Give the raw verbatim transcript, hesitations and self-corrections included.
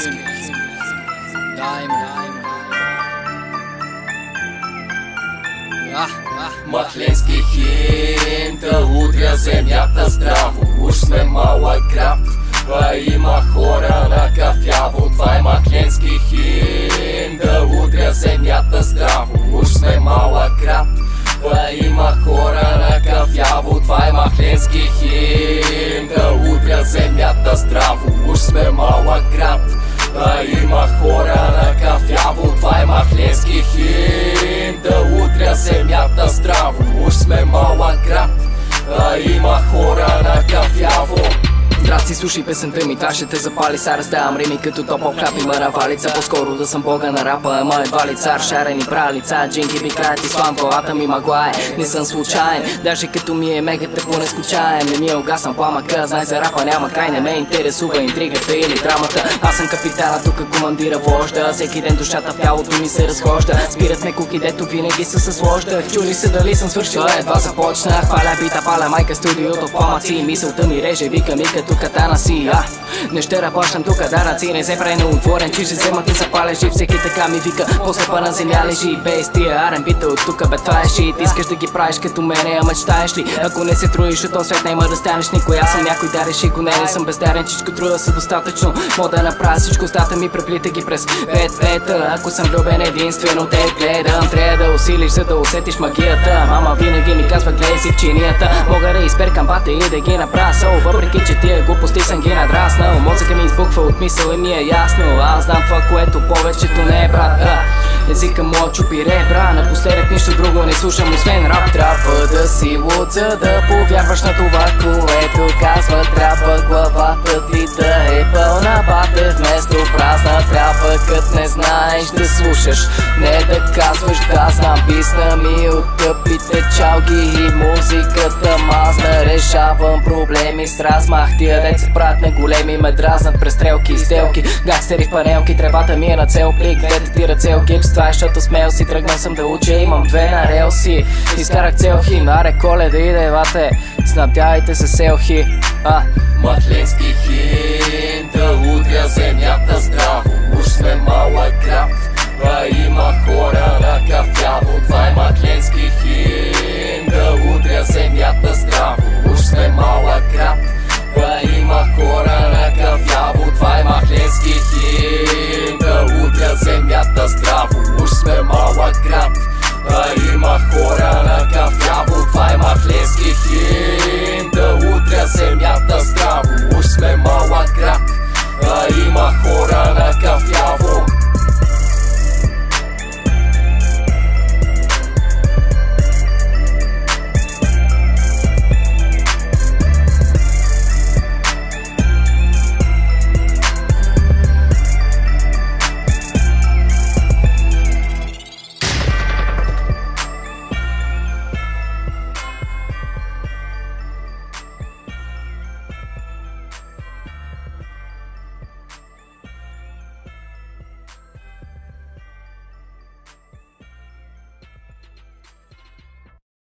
Махленски химн, да удря земята здраво. Уж сме малък град, а има хора на кафяво. Това е махленски химн, да удря земята здраво. Уж сме малък град, а има хора на кафяво. Това е махленски химн, да удря земята здраво. Уж сме малък град, а има хора на кафяво. Това е махленски химн, да удря земята здраво. Уж сме малък град, а има хора на кафяво. Здрасти, слушай песента ми, това ще те запали. Са раздавам рими като топъл хляб, има навалица. По-скоро да съм бога на рапа, ама едва ли цар. Шарени права лица, джинки ви краят ислам. Главата ми мъгла е, не съм случайен. Даже като ми е мегата поне скучаем. Не ми е угасна пламъка, знай за рапа няма край. Не ме интересува интригата или драмата. Аз съм капитана, тук командира вожда. Всеки ден душата в тялото ми се разхожда. Спират ме куки, дето винаги са с ложда. Чули се дали съм свършила, едва започнах. Паля бита, паля майка, студиото в пламъци. Мисълта ми реже, вика ми като катана си, а не ще работам тука данъци, не се прави неотворен, че ще взема ти запаля жив. Всеки така ми вика, по-скъпа на земя лежи. Без тия ар ен би-та от тука, бе това е шит. Искаш да ги правиш като мене, а мечтаеш ли? Ако не се труиш, от този свет няма да станеш никой. Аз съм някой, да реши го, не, не съм бездарен. Чичко труда са достатъчно, мога да направя всичко. Стата ми преплита ги през пет пета. Ако съм влюбен, единствено те гледам. Трябва да усилиш, за да усетиш магията. Мама винаги ми казва, гледай си в чинията. Мога да изперкам бата и да ги направя сол, въпреки че тия глупости съм ги надраснал. Мозъка ми избухва от мисъл и ми е ясно. Аз знам това, което повечето не е, брат. Езика му чупи ребра, напоследък нищо друго не слушам освен рап. Трябва да си луд, за да повярваш на това, което казва. Трябва главата ти да е пълна бата вместо празна. Трябва кът не знаеш да слушаш, не да казваш да знам. Писна ми от тъпите чалги и музиката мазна. Решавам проблеми с размах. Тия деца правят на големи, ме дразнат през стрелки и сделки. Гангстери в панелки, тревата ми е на цел плик. Двете ти ръце от гипс, това е, защото смел си. Тръгнал съм да уча, имам две на релси. Изкарах цел хим, аре Коледа иде, вате. Снабдявайте се селхи, а Махленски химн, да удря земята здраво. Уж сме малък град, а има хора на кафяво. Това е махленски химн, да удря земята здраво. Уж сме малък град, а има хора на кафяво. Това е махленски химн, да удря земята здраво. Уж сме малък град, а има хора на кафяво. Това е махленски химн, да удря земята здраво. Уж сме малък град, а има хора на кафяво.